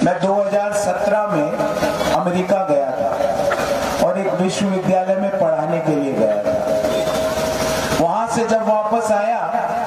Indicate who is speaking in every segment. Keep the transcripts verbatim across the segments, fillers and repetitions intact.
Speaker 1: मैं दो हज़ार सत्रह में अमेरिका गया था और एक विश्वविद्यालय में पढ़ाने के लिए गया था। वहां से जब वापस आया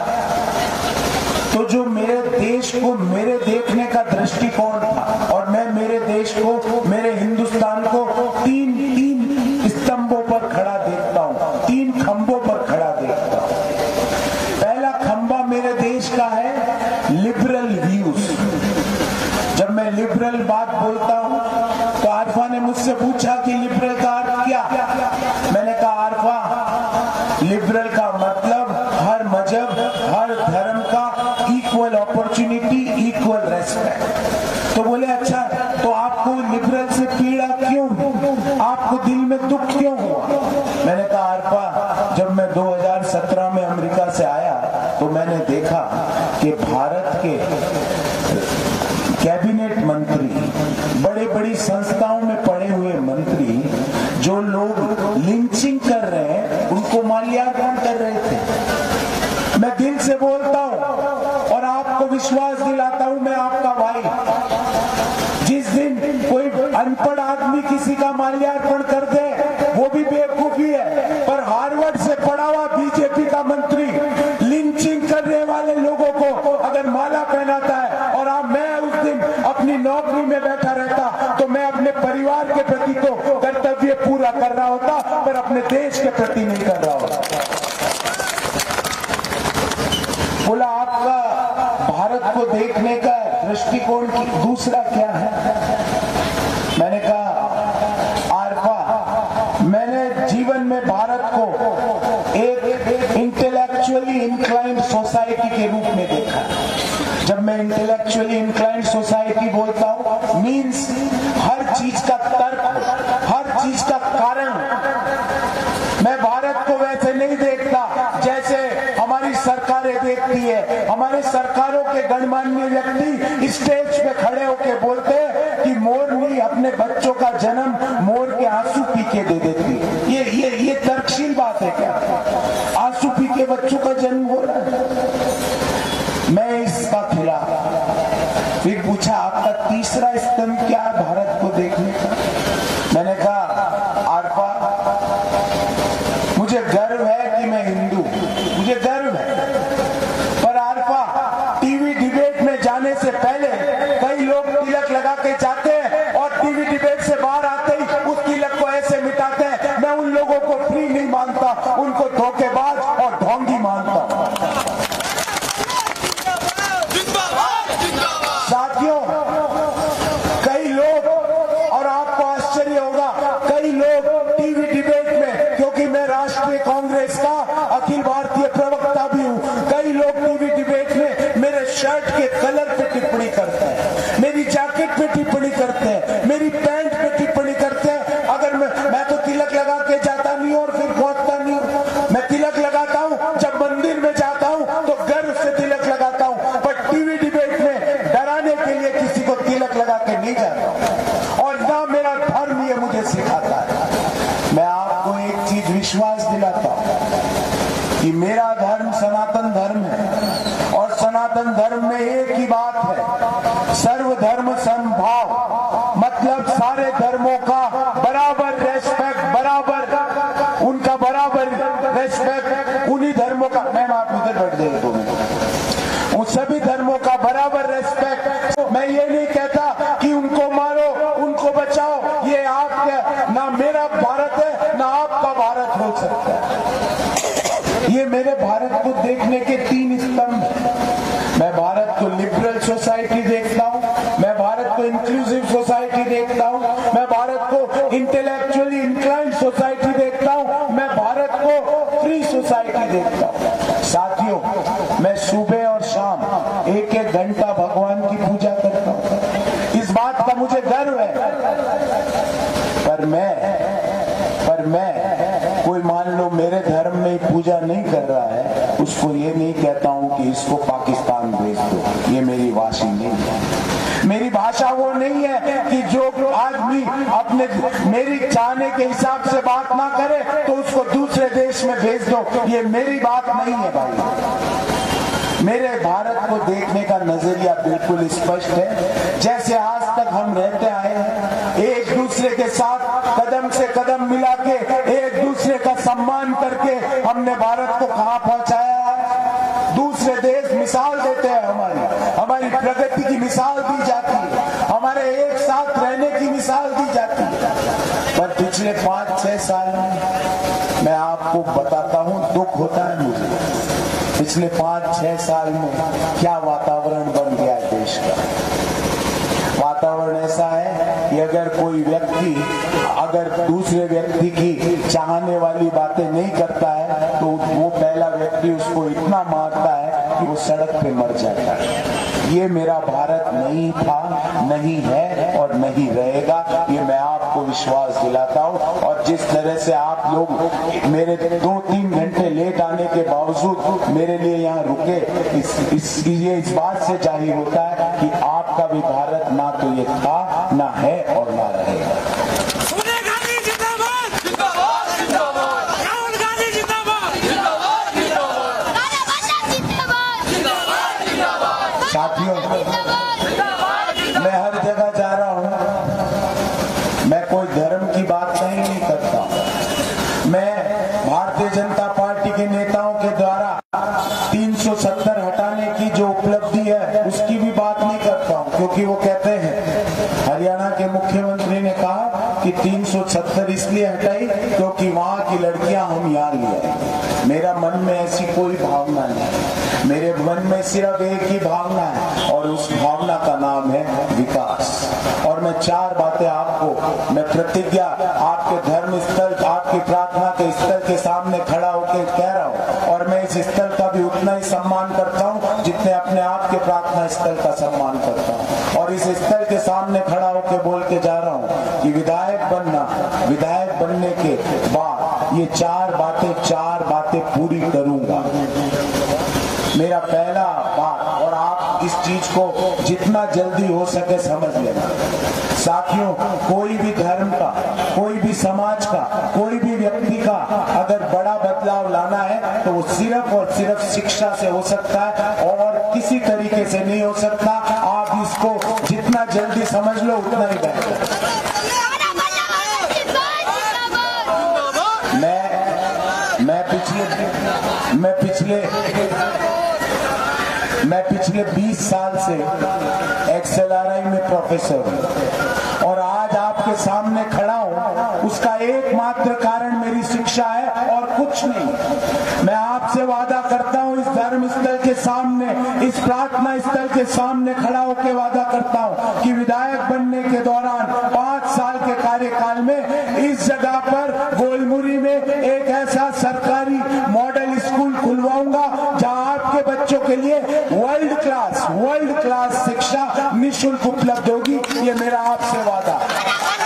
Speaker 1: तो जो मेरे देश को मेरे देखने का दृष्टिकोण था, और मैं मेरे देश को, मेरे हिंदुस्तान को तीन तीन स्तंभों पर खड़ा देखता हूं, तीन खंभों पर खड़ा देखता हूं। पहला खंभा मेरे देश का है लिबरल व्यूज। जब मैं लिबरल बात बोलता हूं तो आरफा ने मुझसे पूछा कि लिबरल का अर्थ क्या? मैंने कहा आरफा, लिबरल का मतलब हर मजहब, हर धर्म का इक्वल अपॉर्चुनिटी, इक्वल रेस्पेक्ट। तो बोले अच्छा, तो आपको लिबरल से पीड़ा क्यों, आपको दिल में दुख क्यों हुआ? मैंने कहा आरफा, जब मैं दो हज़ार सत्रह में अमेरिका से आया तो मैंने देखा कि भारत के कैबिनेट मंत्री, बड़े बड़ी संस्थाओं में पढ़े हुए मंत्री, जो लोग लिंचिंग कर रहे हैं उनको माल्यार्पण कर रहे थे। मैं दिल से बोलता हूं और आपको विश्वास दिलाता हूं, मैं आपका भाई। जिस दिन कोई अनपढ़ आदमी किसी का माल्यार्पण कर दे वो भी बेवकूफी है, पर हार्वर्ड से पढ़ा हुआ बीजेपी का मंत्री लिंचिंग करने वाले लोगों को अगर माला पहनाता है और आप मैं उस दिन अपनी नौकरी में बैठा रहता तो मैं अपने परिवार के प्रति तो कर्तव्य पूरा कर रहा होता, पर अपने देश के प्रति नहीं कर रहा होता। बोला आपका भारत को देखने का दृष्टिकोण दूसरा क्या है? मैंने कहा आरफा, मैंने जीवन में भारत को एक इंटेलेक्चुअली इंक्लाइंड सोसाइटी के रूप में देखा। जब मैं इंटेलेक्चुअली इंक्लाइंड सोसाइटी बोलता हूं, मीन्स हर चीज का तर्क, हर चीज का कारण। मैं भारत को वैसे नहीं देखता जैसे हमारी सरकारें देखती है। हमारे सरकारों के गणमान्य व्यक्ति स्टेज पे खड़े होकर बोलते हैं कि मोरनी अपने बच्चों का जन्म मोर के आंसू पी के दे देती है। ये ये ये तर्कशील बात है क्या? आंसू पी के बच्चों का जन्म हो रहा है? मैं इसका खिलाफ। फिर पूछा आपका तीसरा स्तंभ क्या है भारत को देखने का? मैंने कहा आरफा, मुझे गर्व है कि मैं हिंदू, मुझे गर्व है, पर आरफा टीवी डिबेट में जाने से पहले कई लोग तिलक लगा के जाते हैं और टीवी डिबेट से बाहर आते ही उस तिलक को ऐसे मिटाते हैं। मैं उन लोगों को फ्री नहीं मानता, उनको धोखेबाज और ढोंगी मानता हूं। साथियों, कई लोग, और आपको आश्चर्य होगा, कई लोग टीवी डिबेट में, क्योंकि मैं राष्ट्रीय कांग्रेस का अखिल भारतीय प्रवक्ता भी हूं, कई लोग टीवी डिबेट में मेरे शर्ट के कलर पे टिप्पणी करते हैं, मेरी जैकेट पे टिप्पणी करते हैं, मेरी पैंट पे टिप्पणी करते हैं। अगर मैं मैं तो तिलक लगा के जाता नहीं और फिर पहुंचता नहीं हूं। मैं तिलक लगाता हूं जब मंदिर में जाता हूं तो गर्व से तिलक लगाता हूं, पर टीवी डिबेट में डराने के लिए किसी को तिलक लगा के नहीं जाता। और ना मेरा धर्म ये मुझे सिखाता है। मैं आपको एक चीज विश्वास दिलाता हूं कि मेरा धर्म सनातन धर्म है, और सनातन धर्म में एक ही बात है, सर्वधर्म समभाव। मतलब सारे धर्मों का बराबर रेस्पेक्ट, बराबर उनका बराबर रेस्पेक्ट, उन्हीं धर्मों का, मैम आप उधर बैठ जाइए दो मिनट, उन सभी धर्मों का बराबर रेस्पेक्ट। मैं ये नहीं कहता कि उनको मारो, उनको बचाओ, ये आपका ना मेरा भारत है ना आपका भारत हो सकता है। ये मेरे भारत को देखने के तीन स्तंभ हैं। मैं भारत को लिबरल सोसाइटी देखता हूं, मैं भारत को इंक्लूसिव सोसाइटी देखता हूं, मैं भारत को इंटेलेक्चुअली इंक्लाइंड सोसाइटी देखता हूं, मैं भारत को फ्री सोसाइटी देखता हूं। साथियों, मैं सुबह और शाम एक एक घंटा भगवान की पूजा करता हूं। इस बात का मुझे गर्व है। पर मैं पर मैं कोई मान लो मेरे धर्म में पूजा नहीं कर रहा है, उसको ये नहीं कहता हूं कि इसको पाकिस्तान भेज दो। ये मेरी भाषा नहीं है। मेरी भाषा वो नहीं है कि जो आदमी अपने मेरी चाहने के हिसाब से बात ना करे तो उसको दूसरे देश में भेज दो। ये मेरी बात नहीं है भाई। मेरे भारत को देखने का नजरिया बिल्कुल स्पष्ट है। जैसे आज तक हम रहते आए हैं, एक दूसरे के साथ कदम से कदम मिला के, एक दूसरे का सम्मान करके हमने भारत को कहां पहुंचाया है। दूसरे देश मिसाल देते हैं, हमारी हमारी प्रगति की मिसाल दी जाती है, हमारे एक साथ रहने की मिसाल दी जाती है। पर पिछले पांच छह साल में मैं आपको बताता हूं, दुख होता है मुझे, पिछले पांच छह साल में क्या वातावरण बन गया है देश का। वातावरण ऐसा है कि अगर कोई व्यक्ति अगर दूसरे व्यक्ति की चाहने वाली बातें नहीं करता है तो वो पहला व्यक्ति उसको इतना मारता है कि वो सड़क पे मर जाता है। ये मेरा भारत नहीं था, नहीं है और नहीं रहेगा, ये मैं आपको विश्वास दिलाता हूँ। और जिस तरह से आप लोग मेरे दो तीन घंटे लेट आने के बावजूद मेरे लिए यहाँ रुके, इस, इस, ये इस बात से जाहिर होता है कि आपका भी भारत ना तो ये था, ना है और ना रहेगा। साथियों, मैं हर जगह जा रहा हूं, मैं कोई धर्म की बात कहीं नहीं करता। मैं भारतीय जनता पार्टी के नेताओं के द्वारा तीन सौ सत्तर हटाने की जो उपलब्धि है उसकी भी बात नहीं करता हूं, क्योंकि वो कहते हैं, हरियाणा के मुख्यमंत्री ने कहा कि तीन सौ सत्तर इसलिए हटाई क्योंकि वहां की लड़कियां हम यहाँ ले आए। मेरा मन में ऐसी कोई भावना नहीं, मेरे मन में सिर्फ एक ही भावना है और उस भावना का नाम है विकास। और मैं चार बातें आपको, मैं प्रतिज्ञा आपके धर्म स्थल, आपकी प्रार्थना के स्थल के सामने खड़ा होकर कह रहा हूँ, और मैं इस स्थल का भी उतना ही सम्मान करता हूँ जितने अपने आप के प्रार्थना स्थल का सम्मान करता हूँ। और इस स्थल के सामने खड़ा होकर बोल के जा रहा हूँ कि विधायक बनना, विधायक बनने के बाद ये चार बातें चार बातें पूरी करूंगा। मेरा पहला बात, और आप इस चीज को जितना जल्दी हो सके समझ लेना। साथियों, कोई भी धर्म का, कोई भी समाज का, कोई भी व्यक्ति का अगर बड़ा बदलाव लाना है तो वो सिर्फ और सिर्फ शिक्षा से हो सकता है और किसी तरीके से नहीं हो सकता। आप इसको जितना जल्दी समझ लो उतना ही बेहतर। मैं मैं पिछले मैं पिछले मैं पिछले बीस साल से एक्स एल आर आई में प्रोफेसर हूँ और आज आपके सामने खड़ा हूँ, उसका एकमात्र कारण मेरी शिक्षा है और कुछ नहीं। मैं आपसे वादा करता हूँ, इस धर्म स्थल के सामने, इस प्रार्थना स्थल के सामने खड़ा होकर वादा करता हूँ कि विधायक बनने के दौरान पांच साल के कार्यकाल में इस जगह पर गोलमुरी में एक ऐसा सरकारी मॉडल स्कूल खुलवाऊंगा जहाँ आपके बच्चों के लिए वर्ल्ड क्लास वर्ल्ड क्लास शिक्षा निःशुल्क उपलब्ध होगी। ये मेरा आपसे वादा है।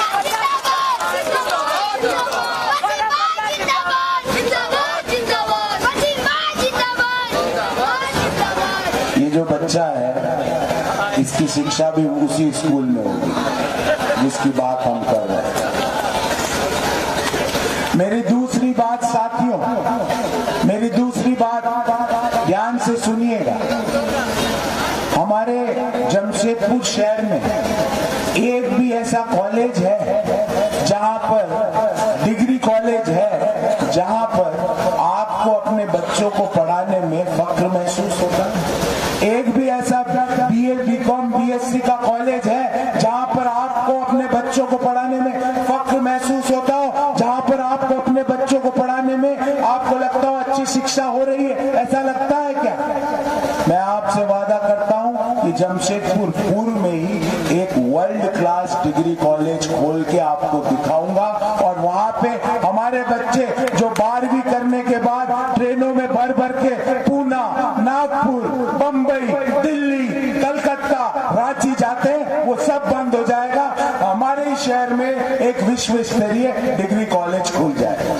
Speaker 1: ये जो बच्चा है इसकी शिक्षा भी उसी स्कूल में होगी जिसकी बात हम कर रहे हैं। मेरी दूसरी बात साथियों, मेरी दूसरी बात ध्यान से सुनिएगा। हमारे जमशेदपुर शहर में एक भी ऐसा कॉलेज है जहां पर डिग्री कॉलेज है जहां पर आपको अपने बच्चों को पढ़ाने में फख्र महसूस होता है। एक भी ऐसा B A B com B S C का कॉलेज है जहां पर आपको अपने बच्चों को पढ़ाने में फख्र महसूस होता हो, जहां पर आपको अपने बच्चों को पढ़ाने में आपको लगता हो अच्छी शिक्षा हो रही है। ऐसा लगता है क्या? मैं आपसे वादा करता हूं कि जमशेदपुर पूर्व में ही एक वर्ल्ड क्लास डिग्री कॉलेज खोल के आपको दिखाऊंगा और वहां पे हमारे बच्चे जो बारहवीं करने के बाद ट्रेनों में भर भर के पूना, नागपुर, बंबई, दिल्ली, कलकत्ता, रांची जाते हैं, वो सब बंद हो जाएगा। हमारे ही शहर में एक विश्व स्तरीय डिग्री कॉलेज खुल जाएगा।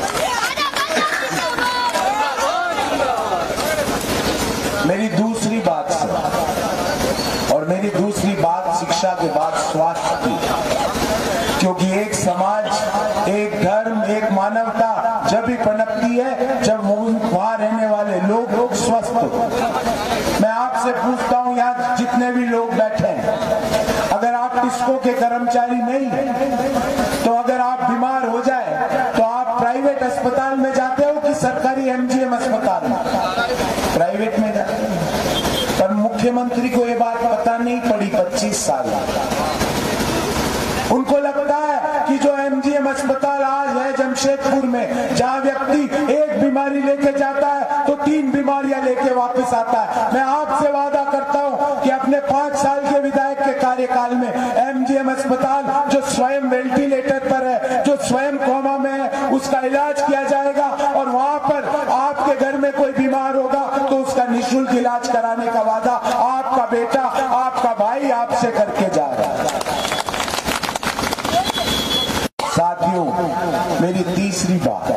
Speaker 1: मेरी दूसरी बात से, और मेरी दूसरी बात शिक्षा के बाद स्वास्थ्य की, क्योंकि एक समाज, एक धर्म, एक मानवता जब भी पनपती है जब वहां रहने वाले लोग लोग स्वस्थ हो। मैं आपसे पूछता हूं, यहाँ जितने भी लोग बैठे हैं, अगर आप टिस्को के कर्मचारी नहीं हैं, तो अगर आप बीमार हो जाए तो आप प्राइवेट अस्पताल में जाते हो कि सरकारी एमजीएम अस्पताल में? प्राइवेट में जाते हो। पर मुख्यमंत्री को ये बात पता नहीं पड़ी पच्चीस साल। उनको लगता है कि जो एमजीएम अस्पताल आज है जमशेदपुर में, जहां व्यक्ति एक बीमारी लेके जाता है तो तीन बीमारियां लेके वापस आता है। मैं आपसे वादा करता हूं कि अपने पांच साल के विधायक के कार्यकाल में एमजीएम अस्पताल, जो स्वयं वेंटिलेटर पर है, जो स्वयं कोमा में है, उसका इलाज किया जाएगा। और वहां पर आपके घर में कोई बीमार होगा तो उसका निःशुल्क इलाज कराने का वादा आपका बेटा, आपका भाई आपसे करके जा रहा है। साथियों, मेरी तीसरी बात,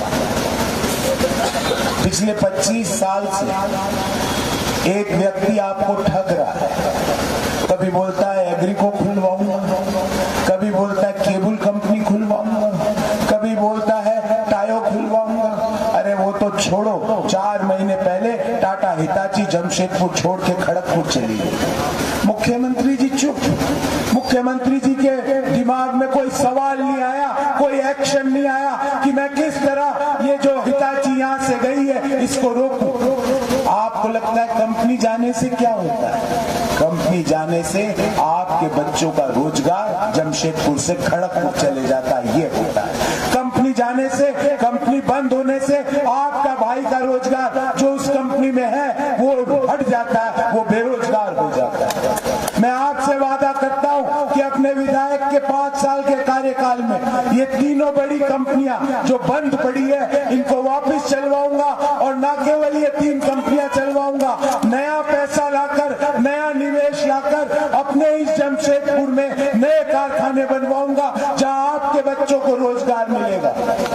Speaker 1: पिछले पच्चीस साल से एक व्यक्ति आपको ठग रहा है। कभी बोलता है एग्री को खुलवाऊंगा, कभी बोलता है केबल कंपनी खुलवाऊंगा, कभी बोलता है टायो खुलवाऊंगा। अरे वो तो छोड़ो, चार महीने पहले टाटा हिताची जमशेदपुर छोड़ के खड़गपुर चली गई। मुख्यमंत्री जी चुप। मुख्यमंत्री जी के दिमाग में कोई सवाल नहीं आया, कोई एक्शन नहीं आया कि मैं किस तरह ये जो हिताची यहाँ से गई है इसको रोकूं। आपको लगता है कंपनी जाने से क्या होता है? कंपनी जाने से आपके बच्चों का रोजगार जमशेदपुर से खड़गपुर चले जाता है, ये होता है। कंपनी जाने से, कंपनी बंद होने से आपका भाई का रोजगार जो उस कंपनी में है वो हट जाता है, वो बेरोजगार हो जाता है। मैं आपसे वादा करता हूं कि अपने विधायक के पांच साल के कार्यकाल में ये तीनों बड़ी कंपनियां जो बंद पड़ी है इनको वापस चलवाऊंगा। और न केवल ये तीन कंपनियां चलवाऊंगा, नया पैसा लाकर, नया निवेश लाकर अपने इस जमशेदपुर में नए कारखाने बनवाऊंगा जहां आपके बच्चों को रोजगार मिलेगा।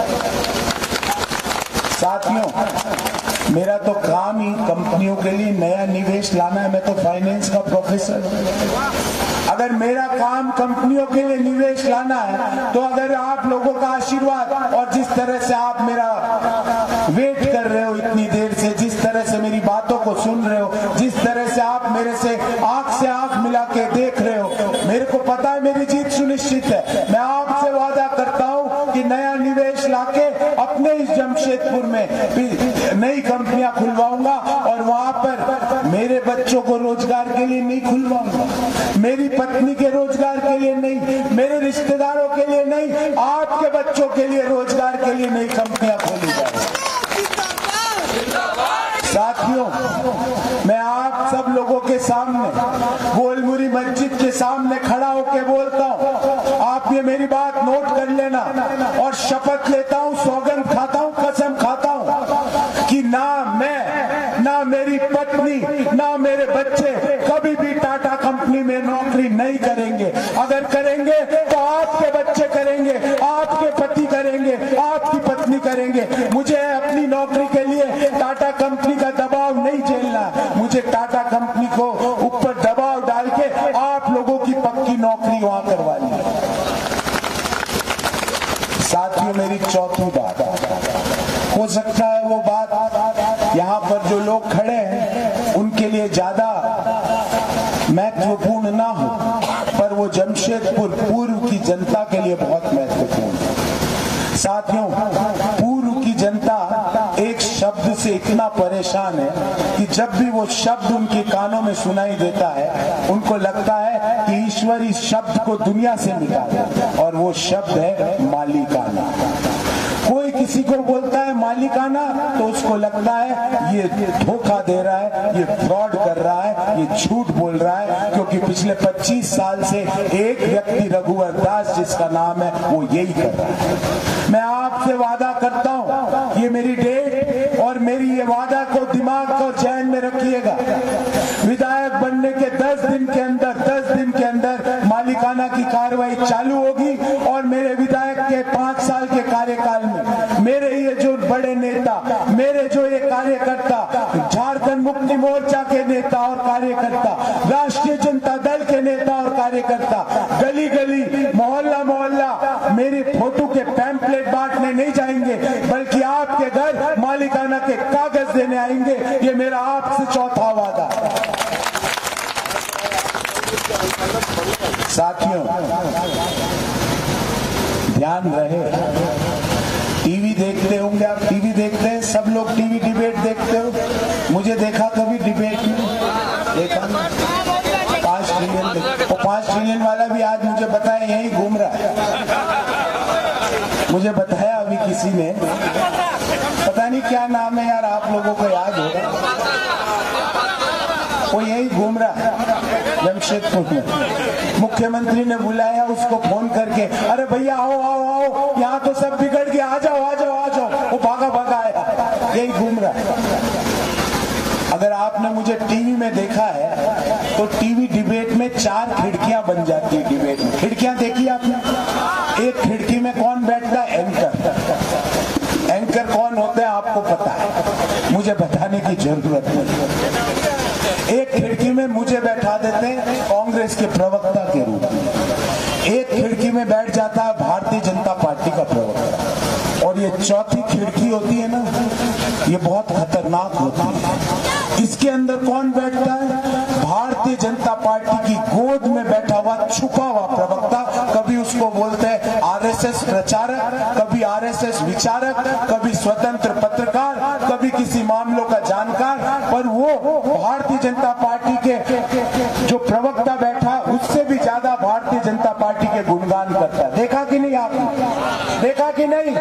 Speaker 1: साथियों, मेरा तो काम ही कंपनियों के लिए नया निवेश लाना है। मैं तो फाइनेंस का प्रोफेसर हूं। अगर मेरा काम कंपनियों के लिए निवेश लाना है तो अगर आप लोगों का आशीर्वाद और जिस तरह से आप मेरा वेट कर रहे हो इतनी देर से, जिस तरह से मेरी बातों को सुन रहे हो, जिस तरह से आप मेरे से आंख से आंख मिला के देख रहे हो, मेरे को पता है मेरी जीत सुनिश्चित है। मैं आपसे वादा करता हूं कि नया निवेश लाके अपने इस जमशेदपुर में नई कंपनियां खुलवाऊंगा। और वहां पर मेरे बच्चों को रोजगार के लिए नहीं खुलवाऊंगा, मेरी पत्नी के रोजगार के लिए नहीं, मेरे रिश्तेदारों के लिए नहीं, आपके बच्चों के लिए रोजगार के लिए नई कंपनियां खोली जाएंगी। साथियों, मैं आप सब लोगों के सामने गोलमुरी मस्जिद के सामने खड़ा होकर बोलता हूं, आप ये मेरी बात नोट कर लेना। और शपथ लेता हूं, सौगंध खाता हूं, कसम खाता हूं कि ना मैं, ना मेरी पत्नी, ना मेरे बच्चे कभी भी टाटा कंपनी में नौकरी नहीं करेंगे। अगर करेंगे तो आपके बच्चे करेंगे, आपके पति करेंगे, आपकी पत्नी करेंगे। मुझे अपनी नौकरी के लिए टाटा कंपनी का दबाव नहीं झेलना। मुझे टाटा कंपनी को ऊपर दबाव डाल के आप लोगों की पक्की नौकरी वहां करवानी है। साथियों, मेरी चौथी बात, हो सकता है वो बात यहाँ पर जो लोग खड़े हैं उनके लिए ज्यादा महत्वपूर्ण ना हो, पर वो जमशेदपुर पूर्व की जनता के लिए बहुत महत्वपूर्ण है। साथियों, पूर्व की जनता एक शब्द से इतना परेशान है कि जब भी वो शब्द उनके कानों में सुनाई देता है उनको लगता है कि ईश्वर इस शब्द को दुनिया से मिटा दे, और वो शब्द है मालिकाना। कोई किसी को बोलता है मालिकाना तो उसको लगता है ये धोखा दे रहा है, ये फ्रॉड कर रहा है, ये झूठ बोल रहा है, क्योंकि पिछले पच्चीस साल से एक व्यक्ति रघुवर दास जिसका नाम है वो यही कर रहा है। मैं आपसे वादा करता हूं, ये मेरी डेट और मेरी ये वादा को दिमाग को जहन में रखिएगा। विधायक बनने के दस दिन के अंदर दस दिन के अंदर मालिकाना की कार्रवाई चालू होगी। और मेरे विधायक के पांच साल के कार्यकाल में मेरे ये जो बड़े नेता, मेरे जो ये कार्यकर्ता, झारखंड मुक्ति मोर्चा के नेता और कार्यकर्ता, राष्ट्रीय जनता दल के नेता और कार्यकर्ता गली गली, मोहल्ला मोहल्ला मेरी फोटो के पैम्पलेट बांटने नहीं जाएंगे, बल्कि आपके घर मालिकाना के कागज देने आएंगे साथियों, ध्यान रहे, टीवी देखते होंगे आप, टीवी देखते हैं सब लोग, टीवी डिबेट देखते हो? मुझे देखा कभी डिबेट में? देखा पांच ट्रिलियन, वो पांच ट्रिलियन वाला भी आज मुझे बताया यही घूम रहा है। मुझे बताया अभी किसी ने, पता नहीं क्या नाम है यार, आप लोगों को याद होगा, वो यही घूम रहा है जमशेदपुर में। मुख्यमंत्री ने बुलाया उसको फोन करके, अरे भैया आओ आओ आओ, यहाँ तो सब बिगड़ गया, आ जाओ आ जाओ आ जाओ। वो भागा भागा आया, यही घूम रहा है। अगर आपने मुझे टीवी में देखा है तो टीवी डिबेट में चार खिड़कियां बन जाती है। डिबेट में खिड़कियां देखी आपने? एक खिड़की में कौन बैठता है? एंकर। एंकर कौन होते हैं आपको पता है, मुझे बताने की जरूरत नहीं। एक खिड़की में मुझे बैठा देते हैं कांग्रेस के प्रवक्ता के रूप में, एक खिड़की में बैठ जाता है भारतीय जनता पार्टी का प्रवक्ता, और ये चौथी खिड़की होती है ना, ये बहुत खतरनाक होती है। इसके अंदर कौन बैठता है? भारतीय जनता पार्टी की गोद में बैठा हुआ छुपा हुआ प्रवक्ता। कभी उसको बोलते हैं आरएसएस प्रचारक, कभी आरएसएस विचारक, कभी स्वतंत्र पत्रकार, कभी किसी मामलों का जानकार, पर वो भारतीय जनता पार्टी के जो प्रवक्ता बैठा उससे भी ज्यादा भारतीय जनता पार्टी के गुणगान करता है। देखा कि नहीं आपने? देखा कि नहीं?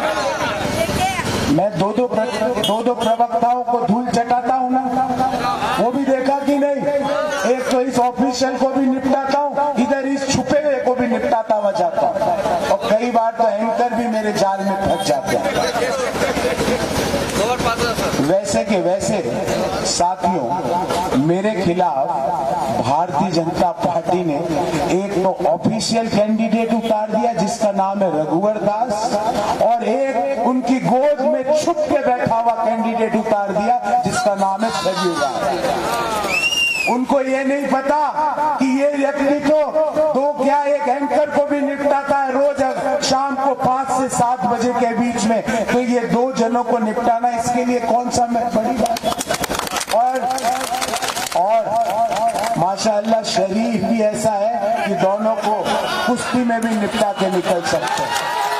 Speaker 1: मैं दो दो दो दो प्रवक्ताओं को धूल चटाता हूँ ना, वो भी देखा कि नहीं? एक तो इस ऑफिशियल को भी निपटाता हूँ, इधर इस छुपे हुए को भी निपटाता हुआ जाता हूँ, और कई बार तो एंकर भी मेरे जाल में फंस जाते हैं। वैसे के वैसे साथियों, मेरे खिलाफ भारतीय जनता पार्टी ने एक तो ऑफिशियल कैंडिडेट उतार दिया जिसका नाम है रघुवर दास, और एक उनकी गोद में छुप के बैठा हुआ कैंडिडेट उतार दिया जिसका नाम है सरयू राय। उनको ये नहीं पता कि ये व्यक्ति तो दो क्या एक एंकर को भी निपटाता है रोज शाम को पांच से सात बजे के बीच में, तो ये दो जनों को निपटाना इसके लिए कौन सा मैं बड़ी बात। और और माशाअल्लाह शरीफ भी ऐसा है कि दोनों को कुश्ती में भी निपटा के निकल सकते हैं।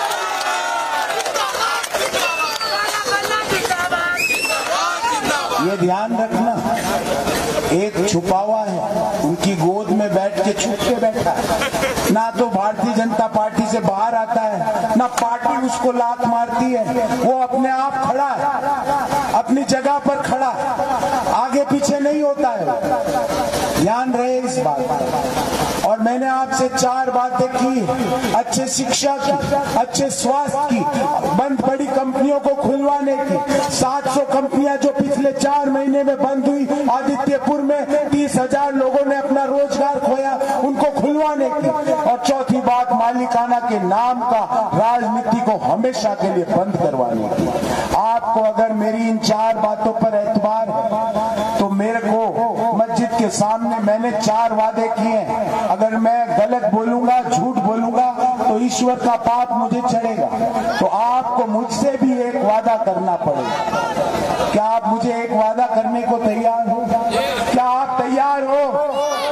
Speaker 1: ये ध्यान रखना, एक छुपा हुआ है, उनकी गोद में बैठ के छुप के बैठा है, ना तो भारतीय जनता पार्टी से बाहर आता है, ना पार्टी उसको लात मारती है, वो अपने आप खड़ा है, अपनी जगह पर खड़ा है, आगे पीछे नहीं होता है। ध्यान रहे इस बात पर। और मैंने आपसे चार बातें की, अच्छे शिक्षा की, अच्छे स्वास्थ्य की, बंद पड़ी कंपनियों को खुलवाने की, सात सौ कंपनियां जो पिछले चार महीने में बंद हुई, आदित्यपुर में तीस हजार लोगों ने अपना रोजगार खोया, उनको खुलवाने की, और चौथी बात मालिकाना के नाम का राजनीति को हमेशा के लिए बंद करवाने की। आपको अगर मेरी इन चार बातों पर एतबार है तो मेरे को मस्जिद के सामने मैंने चार वादे किए हैं, अगर मैं गलत बोलूंगा, झूठ बोलूंगा तो ईश्वर का पाप मुझे चढ़ेगा, तो आपको मुझसे भी एक वादा करना पड़ेगा। क्या आप मुझे एक वादा करने को तैयार हो? क्या आप तैयार हो?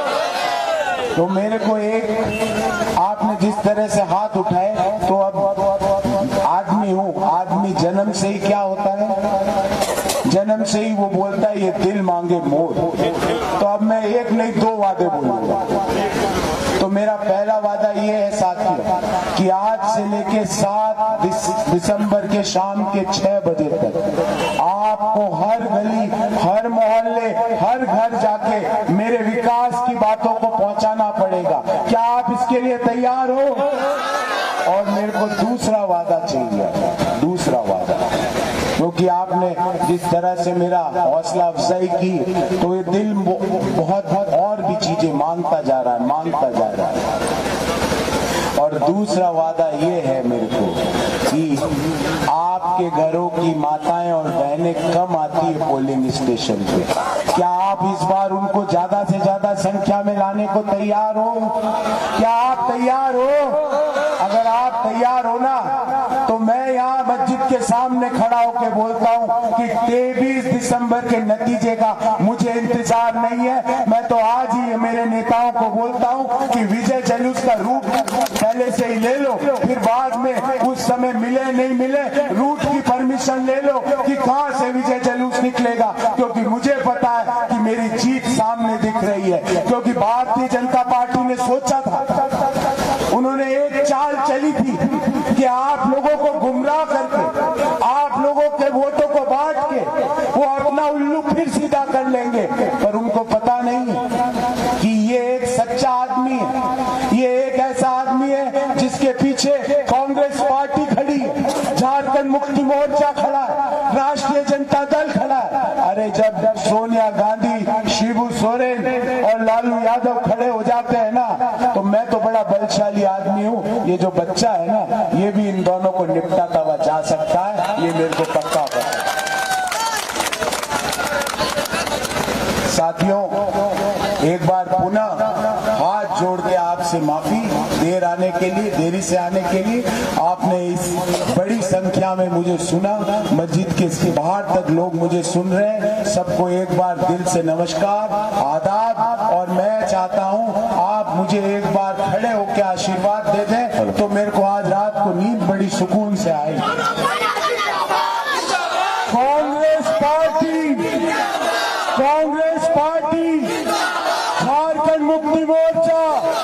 Speaker 1: तो मेरे को एक, आपने जिस तरह से हाथ उठाए, तो अब आदमी हूँ, आदमी जन्म से ही क्या होता है, जन्म से ही वो बोलता है ये दिल मांगे मोर। तो अब मैं एक नहीं दो वादे बोलूंगा। तो मेरा पहला वादा ये है साथियों कि आज से लेके सात दिसंबर के शाम के छह बजे तक आपको हर गली, हर मोहल्ले, हर घर जाके मेरे विकास की बातों को पहुंचाना पड़ेगा। क्या आप इसके लिए तैयार हो? और मेरे को दूसरा वादा चाहिए, दूसरा वादा, क्योंकि आपने जिस तरह से मेरा हौसला अफजाई की तो ये दिल बहुत बहुत और भी चीजें मांगता जा रहा है, मांगता जा रहा है। और दूसरा वादा ये है मेरे को कि आपके घरों की माताएं और बहनें कम आती है पोलिंग स्टेशन पे, क्या आप इस बार उनको ज्यादा से ज्यादा संख्या में लाने को तैयार हो? क्या आप तैयार हो? अगर आप तैयार हो ना, तो मैं यहाँ मस्जिद के आपके सामने खड़ा होकर बोलता हूं कि तेईस दिसंबर के नतीजे का मुझे इंतजार नहीं है। मैं तो आज ही मेरे नेताओं को बोलता हूं कि विजय जुलूस का रूट पहले से ही ले लो, फिर बाद में उस समय मिले नहीं मिले रूट की परमिशन ले लो कि कहां से विजय जुलूस निकलेगा, क्योंकि मुझे पता है कि मेरी जीत सामने दिख रही है। क्योंकि भारतीय जनता पार्टी ने सोचा था, उन्होंने एक चाल चली थी कि आप लोगों को गुमराह करके, आप लोगों के वोटों को बांट के वो अपना उल्लू फिर सीधा कर लेंगे, पर उनको पता नहीं कि ये एक सच्चा आदमी है, ये एक ऐसा आदमी है जिसके पीछे कांग्रेस पार्टी खड़ी है, झारखंड मुक्ति मोर्चा खड़ा है, राष्ट्रीय जनता दल खड़ा है। अरे जब सोनिया गांधी, शिबू सोरेन और लालू यादव खड़े हो जाते हैं ना, तो मैं तो बड़ा बलशाली आदमी हूँ, ये जो बच्चा है ना ये भी इन दोनों को निपटाता हुआ जा सकता है, ये मेरे को पक्का पता है। साथियों, एक बार पुनः हाथ जोड़ के आपसे माफी, देर आने के लिए, देरी से आने के लिए। आपने इस बड़ी संख्या में मुझे सुना, मस्जिद के बाहर तक लोग मुझे सुन रहे हैं, सबको एक बार दिल से नमस्कार, आदाब। और मैं चाहता हूं आप मुझे एक बार खड़े होकर आशीर्वाद दे दें, तो मेरे को आज रात को नींद बड़ी सुकून से आएगी। कांग्रेस पार्टी, कांग्रेस पार्टी, झारखंड मुक्ति मोर्चा।